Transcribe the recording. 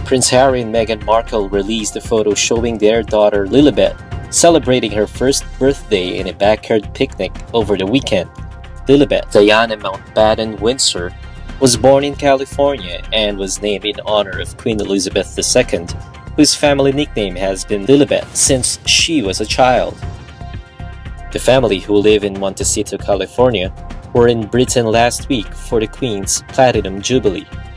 Prince Harry and Meghan Markle released a photo showing their daughter Lilibet celebrating her first birthday in a backyard picnic over the weekend. Lilibet Diana Mountbatten-Windsor was born in California and was named in honor of Queen Elizabeth II, whose family nickname has been Lilibet since she was a child. The family, who live in Montecito, California, were in Britain last week for the Queen's Platinum Jubilee.